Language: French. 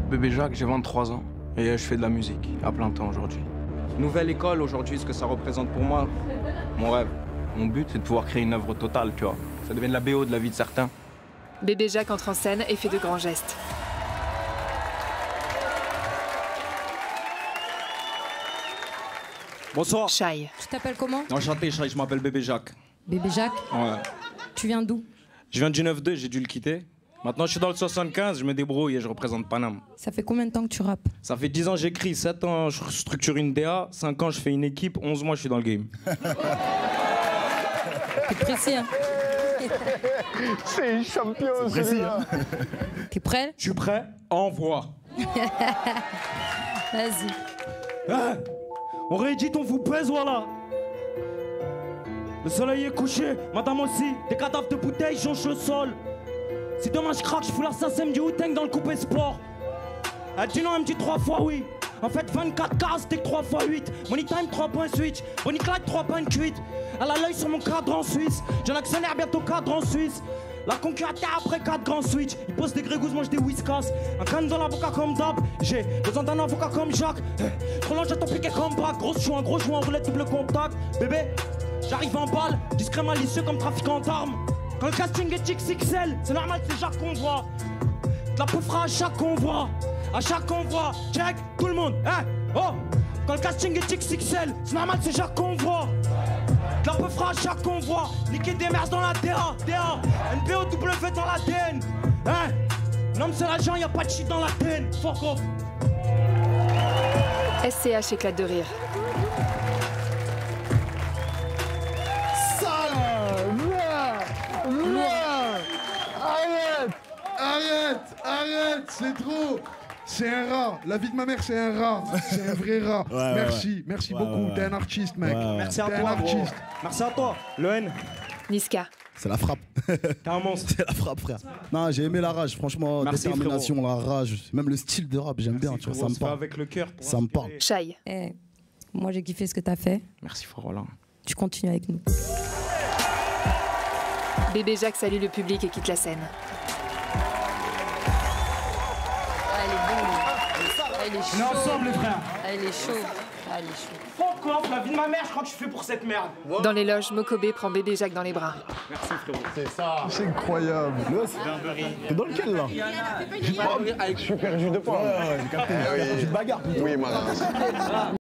Bébé Jacques, j'ai 23 ans et je fais de la musique à plein temps aujourd'hui. Nouvelle école aujourd'hui, ce que ça représente pour moi, mon rêve, mon but, c'est de pouvoir créer une œuvre totale, tu vois. Ça devient de la BO de la vie de certains. Bébé Jacques entre en scène et fait de grands gestes. Bonsoir. Shai. Tu t'appelles comment? Enchanté, Shai, je m'appelle Bébé Jacques. Bébé Jacques? Ouais. Tu viens d'où? Je viens du 9-2, j'ai dû le quitter. Maintenant, je suis dans le 75, je me débrouille et je représente Paname. Ça fait combien de temps que tu rappes? Ça fait 10 ans que j'écris, 7 ans je structure une DA, 5 ans je fais une équipe, 11 mois je suis dans le game. T'es précis, hein? C'est un champion, c'est précis, hein? T'es prêt? Je suis prêt, envoie. Vas-y. Hein? On réédite, on vous pèse, voilà. Le soleil est couché, madame aussi. Des cadavres de bouteilles jonchent le sol. Si demain je craque, je fous l'assassin du Wu-Tang dans le coupé sport. Elle dit non, elle me dit 3 fois oui. En fait, 24 cases, c'était 3 fois 8. Money time, 3 points switch. Bonnie Clyde, 3 points cuite. Elle a l'œil sur mon cadre en Suisse. J'ai un actionnaire, bientôt cadre en Suisse. La concurrente après 4 grands switch. Il pose des grégouses, mange des whiskas. Un canne dans l'avocat comme d'hab. J'ai besoin d'un avocat comme Jacques. Trop long, j'ai piqué comme braque. Gros joint, roulette, double contact. Bébé, j'arrive en balle. Discret malicieux comme trafiquant d'armes. Quand le casting est XXL, c'est normal, c'est Jacques qu'on voit. De la poufra à chaque convoi. À chaque convoi, check, tout le monde, hein, oh. Quand le casting est XXL, c'est normal, c'est Jacques qu'on voit. De la poufra à chaque convoi. Liquide des mers dans la DA, NPOW dans l'ADN, hein. L'homme c'est l'agent, y'a pas de shit dans la TN, fuck off. SCH éclate de rire. Arrête, c'est trop. C'est un rat. La vie de ma mère, c'est un rat. C'est un vrai rat. Merci beaucoup. T'es un artiste, mec. Merci à T'es toi, un artiste. Merci à toi, le N. Niska. C'est la frappe. T'es un monstre. C'est la frappe, frère. Non, j'ai aimé la rage, franchement, merci, détermination, frérot. La rage, même le style de rap, j'aime bien, tu vois, ça me parle. Avec le cœur. Ça me parle. Shai. Moi, j'ai kiffé ce que t'as fait. Merci Forola. Tu continues avec nous. Bébé Jacques salue le public et quitte la scène. Elle est On est chaud. ensemble, les frères. Elle est chaud. Elle est chaud. Fuck off, la vie de ma mère, je crois que tu fais pour cette merde. Dans les loges, Mokobé prend Bébé Jacques dans les bras. Merci, frérot. C'est ça. C'est incroyable. T'es dans lequel, là? Avec super jus de pomme. Ouais, j'ai capté. J'ai de bagarre. Oui, madame.